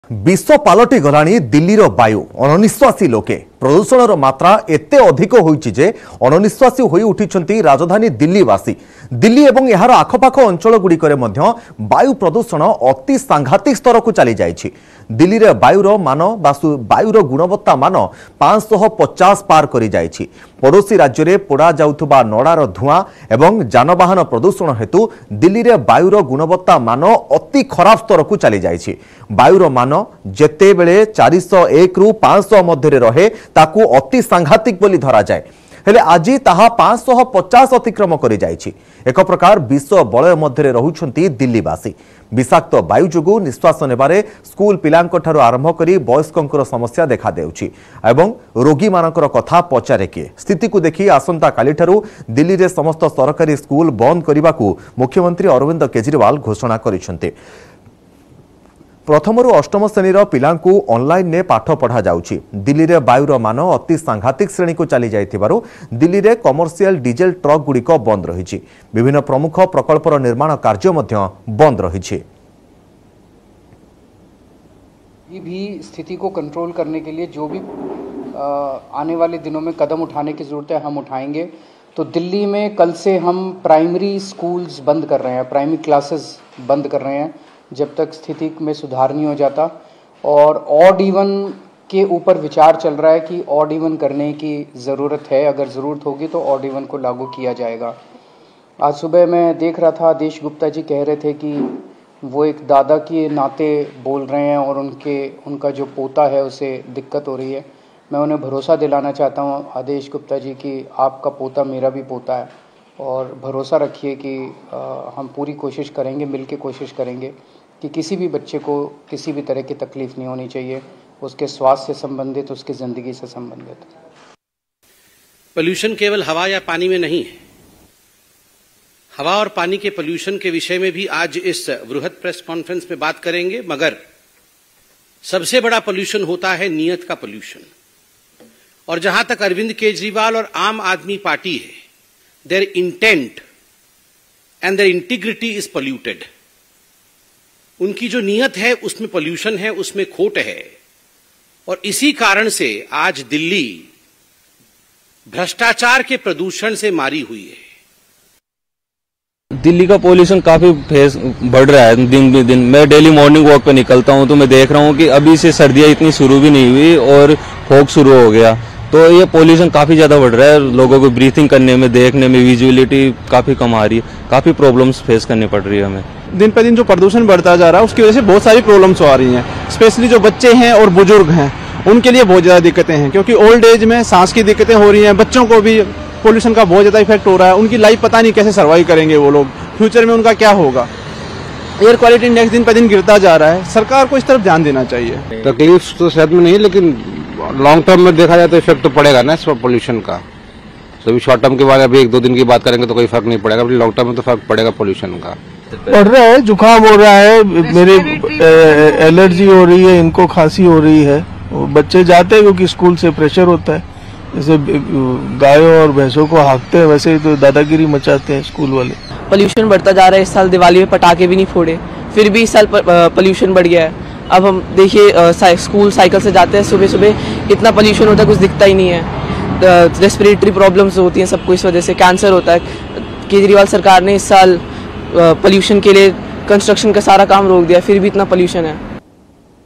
विश्व पलटि गलानी दिल्लीर वायु अणनिश्वासी लोके प्रदूषण मात्रा एते अधिक होइछि जे अणनिश्वासी होई उठिछंती राजधानी दिल्लीवासी। दिल्ली एवं यार आखपाख अंचल गुड़िकरे मध्य वायु प्रदूषण अति सांघातिक स्तर को चली जाइछि। दिल्ली रे वायुर मान वायुर गुणवत्ता मान 550 पार करि जाइछि। पड़ोसी राज्य रे पोड़ा जाउथबा नड़ार धुआं एवं जानवाहन प्रदूषण हेतु दिल्ली रे वायुर गुणवत्ता मान अति खराब स्तर को चली जाइछि। वायुर मान जेते बेले 401 रु 500 मध्य रहे ताकू अति सांघातिक बोली धरा जाए, हेले आजी ताहा 550 अतिक्रम करि जाइछि। एक प्रकार विश्व बलय मध्य रहुछंती दिल्लीवासी। विषाक्त वायु जोगु निश्वास नेबारे स्कूल पिलांक ठारू आरंभ करी वयस्कंकर समस्या देखा देउछि एवं रोगी मानकर कथा पचारे के स्थिति को देखि आसंता काली ठारू दिल्ली रे समस्त सरकारी स्कूल बंद करिबाकू मुख्यमंत्री अरविंद केजरीवाल घोषणा करिसंते। प्रथम अष्टम श्रेणी पिलांकु ऑनलाइन ने पाठ पढ़ा जाउछि। दिल्ली रे वायुर मान अति सांघातिक श्रेणी को चली जाइथिबारु दिल्ली रे कमर्शियल डीजेल ट्रक गुड़िक बंद रहिछि। विभिन्न प्रमुख प्रकल्पर निर्माण कार्य मध्य बंद रहिछि। भी स्थिति को कंट्रोल करने के लिए जो भी आने वाले दिनों में कदम उठाने की जरूरत है हम उठाएंगे। तो दिल्ली में कल से हम प्राइमरी स्कूल्स बंद कर रहे हैं, प्राइमरी क्लासेस बंद कर रहे हैं जब तक स्थिति में सुधार नहीं हो जाता। और ऑड इवन के ऊपर विचार चल रहा है कि ऑड इवन करने की ज़रूरत है, अगर ज़रूरत होगी तो ऑड इवन को लागू किया जाएगा। आज सुबह मैं देख रहा था आदेश गुप्ता जी कह रहे थे कि वो एक दादा के नाते बोल रहे हैं और उनका जो पोता है उसे दिक्कत हो रही है। मैं उन्हें भरोसा दिलाना चाहता हूँ आदेश गुप्ता जी कि आपका पोता मेरा भी पोता है और भरोसा रखिए कि हम पूरी कोशिश करेंगे, मिल के कोशिश करेंगे कि किसी भी बच्चे को किसी भी तरह की तकलीफ नहीं होनी चाहिए, उसके स्वास्थ्य से संबंधित, उसकी ज़िंदगी से संबंधित। पोल्यूशन केवल हवा या पानी में नहीं है। हवा और पानी के पोल्यूशन के विषय में भी आज इस वृहद प्रेस कॉन्फ्रेंस में बात करेंगे, मगर सबसे बड़ा पोल्यूशन होता है नीयत का पोल्यूशन। और जहां तक अरविंद केजरीवाल और आम आदमी पार्टी है, their intent and their integrity is polluted। उनकी जो नीयत है उसमें पोल्यूशन है, उसमें खोट है। और इसी कारण से आज दिल्ली भ्रष्टाचार के प्रदूषण से मारी हुई है। दिल्ली का पोल्यूशन काफी फेस बढ़ रहा है दिन ब दिन। मैं डेली मॉर्निंग वॉक पे निकलता हूं तो मैं देख रहा हूं कि अभी से सर्दियां इतनी शुरू भी नहीं हुई और फॉग शुरू हो गया, तो ये पोल्यूशन काफी ज्यादा बढ़ रहा है। लोगों को ब्रीथिंग करने में, देखने में विजुअलिटी काफी कम आ रही है, काफी प्रॉब्लम्स फेस करनी पड़ रही है हमें। दिन पे दिन जो प्रदूषण बढ़ता जा रहा है उसकी वजह से बहुत सारी प्रॉब्लम्स आ रही हैं। स्पेशली जो बच्चे हैं और बुजुर्ग हैं उनके लिए बहुत ज्यादा दिक्कतें हैं, क्योंकि ओल्ड एज में सांस की दिक्कतें हो रही हैं। बच्चों को भी पोल्यूशन का बहुत ज्यादा इफेक्ट हो रहा है। उनकी लाइफ पता नहीं कैसे सर्वाइव करेंगे वो लोग, फ्यूचर में उनका क्या होगा। एयर क्वालिटी इंडेक्स दिन पे दिन गिरता जा रहा है। सरकार को इस तरफ ध्यान देना चाहिए। तकलीफ तो सेहत में नहीं, लेकिन लॉन्ग टर्म में देखा जाए तो इफेक्ट तो पड़ेगा ना इस पोल्यूशन का। तो अभी शॉर्ट टर्म के बाद अभी 1-2 दिन की बात करेंगे तो कोई फर्क नहीं पड़ेगा, लॉन्ग टर्म में तो फर्क पड़ेगा पोल्यूशन का। बढ़ रहा है, जुकाम हो रहा है, मेरे एलर्जी हो रही है, इनको खांसी हो रही है। बच्चे जाते हैं क्योंकि स्कूल से प्रेशर होता है, जैसे गायों और भैंसों को हाँकते हैं वैसे ही तो दादागिरी मचाते हैं स्कूल वाले। पोल्यूशन बढ़ता जा रहा है। इस साल दिवाली में पटाखे भी नहीं फोड़े, फिर भी इस साल पोल्यूशन बढ़ गया है। अब हम देखिए स्कूल साइकिल से जाते हैं, सुबह सुबह इतना पोल्यूशन होता है कुछ दिखता ही नहीं है। रेस्पिरेटरी प्रॉब्लम्स होती हैं सबको, इस वजह से कैंसर होता है। केजरीवाल सरकार ने इस साल पोल्यूशन के लिए कंस्ट्रक्शन का सारा काम रोक दिया, फिर भी इतना पोल्यूशन है।